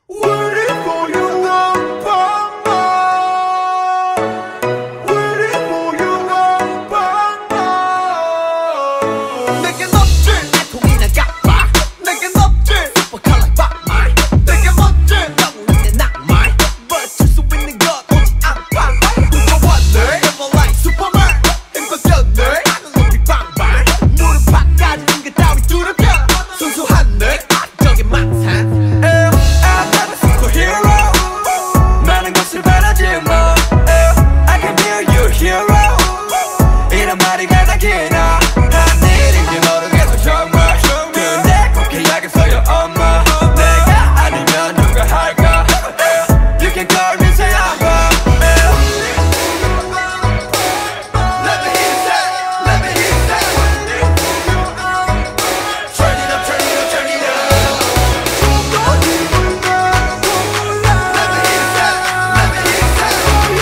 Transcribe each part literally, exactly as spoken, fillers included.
Waiting for you Nagpama, waiting for you Nagpama. 내겐 없지 애통이나 갚아, 내겐 없지 슈퍼컬러 빡말, 내겐 멋지 너무 있는 낭만. But 줄 수 있는 건 오직 안방. 누가 왔네 Never like Superman, 힘껏 졌네 하늘 높이 방방. 무릎팍까지 링크 따위 두렵게 순수한 내 악적인 망상. 이런 말이 가장 기나 한 일인지 모르겠어 정말. 근데 꼭 해야겠어요 엄마. 내가 아니면 누가 할까. You can call me say I'm a Let me hit that, let me hit that. Turn it up, turn it up, turn it up. Let me hit that, let me hit that.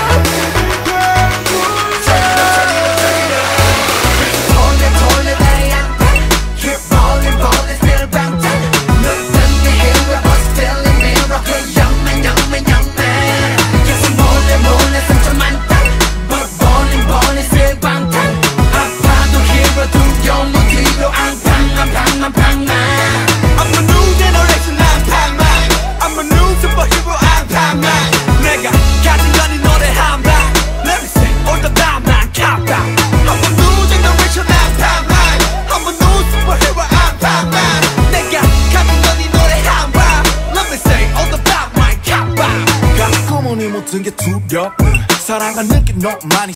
Turn it up, turn it up, turn it up. Rolling, rolling, they ain't back. Keep rolling, rolling, still bounce. Listen to hero, but still in mirror. Hey, young man, young man, young man. Keep rolling, rolling, 상처 많다. But rolling, rolling, still bounce. 아파도 hero, 두려운 뒤로 앙팡, 앙팡, 앙팡. I'm a new generation, 앙팡. I'm a new superhero, 앙팡. 내가 가진 건 이 노래 한 방. Let me say, all the time, 난 countdown. I'm a new generation, 앙팡. I'm a new superhero, 앙팡. 내가 가진 건 이 노래 한 방. Let me say, all the time, 난 countdown. 가끔은 이 모든 게 두렵네. 사랑하는 게 너무 많이